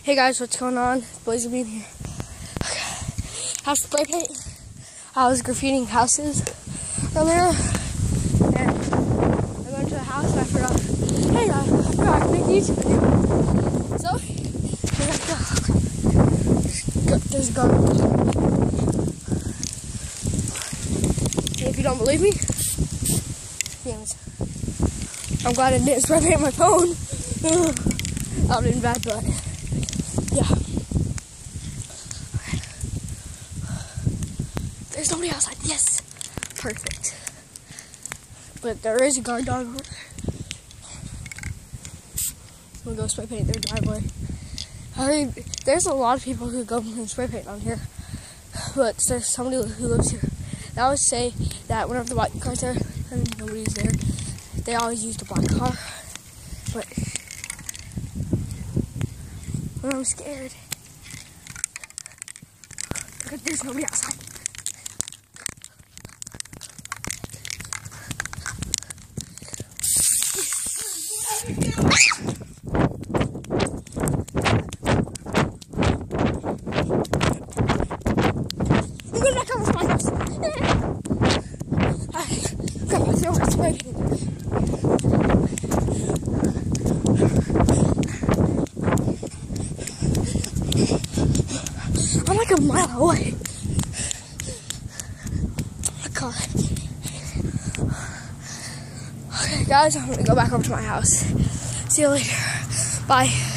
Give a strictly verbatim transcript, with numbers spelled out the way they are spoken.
Hey guys, what's going on? Blazer Bean here. Okay. Have spray paint. I was graffitiing houses earlier, and I went to a house and I forgot. Hey, I forgot to make a YouTube video. So, I got the, there's a gun. And if you don't believe me, damn it. I'm glad I didn't spray paint my phone. That would have been bad, but yeah. There's nobody outside. Yes. Perfect. But there is a guard dog over there. I'm gonna go spray paint their driveway. I mean, there's a lot of people who go and spray paint on here. But there's somebody who lives here. They always say that whenever the white car's there and nobody's there, they always use the black car. But when I'm scared, look at there's nobody outside. I'm going back over to my house. I got my throat spray paint. I'm like a mile away. Oh my god. Okay, guys, I'm gonna go back over to my house. See you later. Bye.